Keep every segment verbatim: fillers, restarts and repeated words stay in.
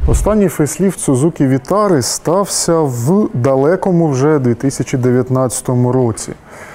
Останній фейсліфт Suzuki Vitara стався в далекому вже дві тисячі дев'ятнадцятому році.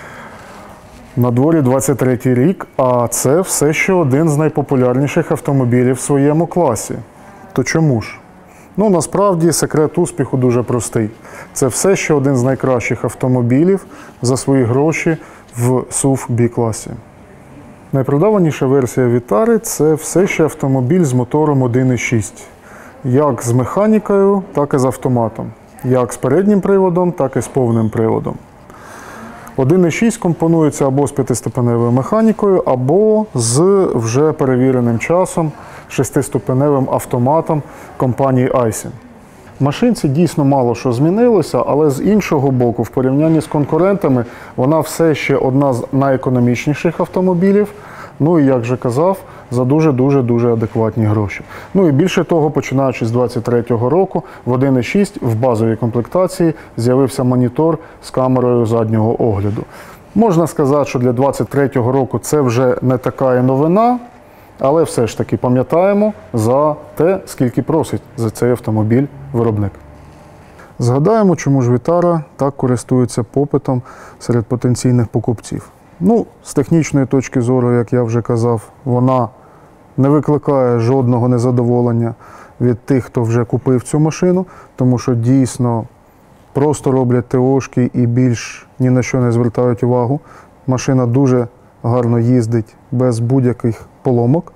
На дворі двадцять третій рік, а це все ще один з найпопулярніших автомобілів в своєму класі. То чому ж? Ну, насправді, секрет успіху дуже простий. Це все ще один з найкращих автомобілів за свої гроші в сув бі-класі. Найпродаваніша версія Vitara – це все ще автомобіль з мотором один і шість. Як з механікою, так і з автоматом. Як з переднім приводом, так і з повним приводом. один і шість компонується або з п'ятиступеневою механікою, або з вже перевіреним часом шестиступеневим автоматом компанії Aisin. В машинці дійсно мало що змінилося, але з іншого боку, в порівнянні з конкурентами, вона все ще одна з найекономічніших автомобілів. Ну і, як вже казав, за дуже-дуже-дуже адекватні гроші. Ну і більше того, починаючи з двадцять третього року, в один і шість в базовій комплектації з'явився монітор з камерою заднього огляду. Можна сказати, що для двадцять третього року це вже не така і новина, але все ж таки пам'ятаємо за те, скільки просить за цей автомобіль виробник. Згадаємо, чому ж Vitara так користується попитом серед потенційних покупців. Ну, з технічної точки зору, як я вже казав, вона не викликає жодного незадоволення від тих, хто вже купив цю машину, тому що дійсно просто роблять ТОшки і більш ні на що не звертають увагу. Машина дуже гарно їздить без будь-яких поломок.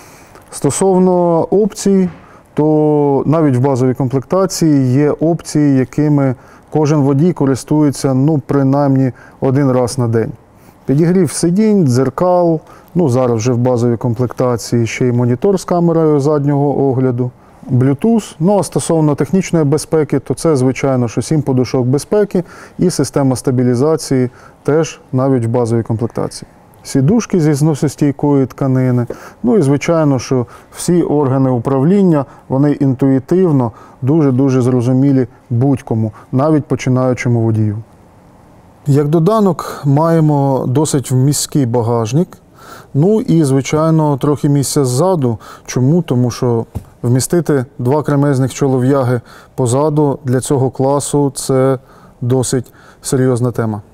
Стосовно опцій, то навіть в базовій комплектації є опції, якими кожен водій користується, ну, принаймні один раз на день. Підігрів сидінь, дзеркал, ну зараз вже в базовій комплектації ще й монітор з камерою заднього огляду, Bluetooth. Ну а стосовно технічної безпеки, то це, звичайно, що сім подушок безпеки і система стабілізації теж навіть в базовій комплектації. Сідушки зі зносостійкої тканини. Ну і, звичайно, що всі органи управління, вони інтуїтивно дуже-дуже зрозумілі будь-кому, навіть починаючому водію. Як доданок маємо досить вмісткий багажник, ну і, звичайно, трохи місця ззаду. Чому? Тому що вмістити два кремезних чолов'яги позаду для цього класу – це досить серйозна тема.